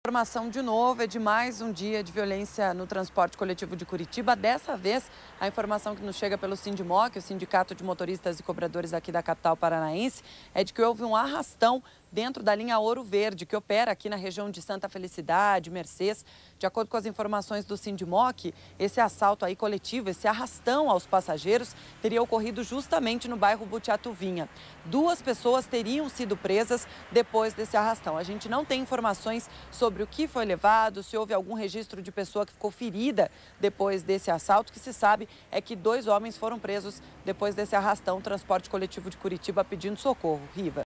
Informação de novo é de mais um dia de violência no transporte coletivo de Curitiba. Dessa vez, a informação que nos chega pelo Sindimoc, o Sindicato de Motoristas e Cobradores aqui da capital paranaense, é de que houve um arrastão dentro da linha Ouro Verde, que opera aqui na região de Santa Felicidade, Mercês. De acordo com as informações do Sindimoc, esse assalto aí coletivo, esse arrastão aos passageiros, teria ocorrido justamente no bairro Butiatuvinha. 2 pessoas teriam sido presas depois desse arrastão. A gente não tem informações sobre o que foi levado, se houve algum registro de pessoa que ficou ferida depois desse assalto. O que se sabe é que 2 homens foram presos depois desse arrastão, transporte coletivo de Curitiba, pedindo socorro. Riva.